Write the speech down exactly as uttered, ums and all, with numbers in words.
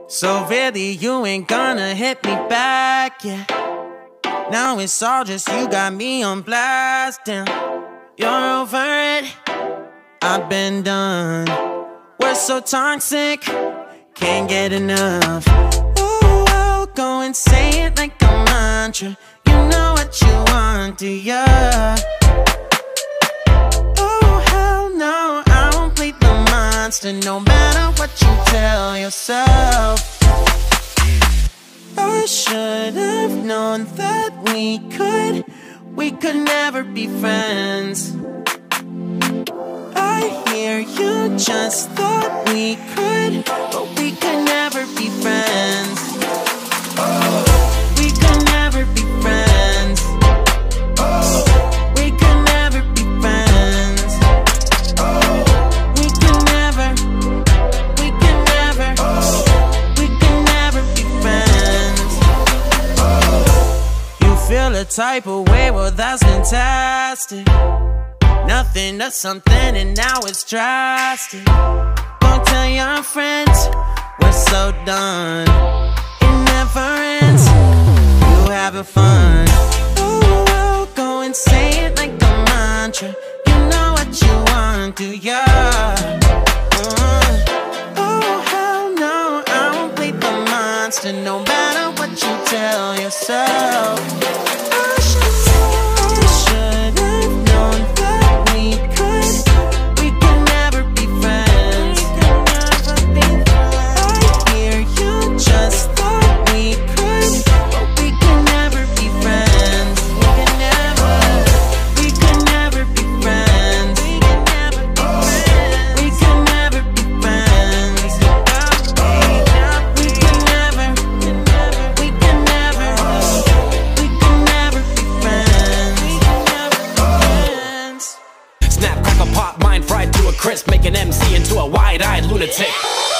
So really you ain't gonna hit me back, yeah. Now it's all just you got me on blast, damn. You're over it, I've been done. We're so toxic, can't get enough. Ooh, I'll go and say it like a mantra. You know what you want, do ya? Oh hell no, I won't play the monster, no matter what you tell yourself. I should have known that we could, we could never be friends. I hear you just thought we could, but we could never be friends. We could never be friends. We could never be friends. We could never, we could never, we could never be friends. You feel a type of way, well that's fantastic. Nothing to something and now it's drastic. Don't tell your friends, we're so done. It never ends, you having fun. Oh, I'll go and say it like a mantra. You know what you want, do ya? Uh, oh, hell no, I won't play the monster, no matter what you tell yourself. I should have known that we could, we could never be friends. I hear you just thought we could, but we could never be friends. We could never, we could never be friends. We could never be friends. We could never, we could never, we could never be friends. Snap, crackle, pop, mind fried to a crisp, make an M C into a wide-eyed lunatic.